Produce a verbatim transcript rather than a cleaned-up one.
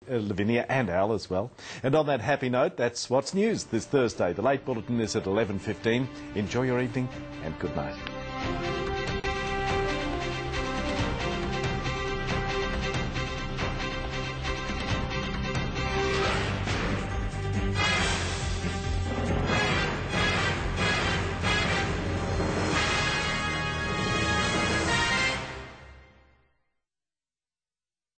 uh, Lavinia and Al as well. And on that happy note, that's what's news this Thursday. The late bulletin is at eleven fifteen. Enjoy your evening and good night.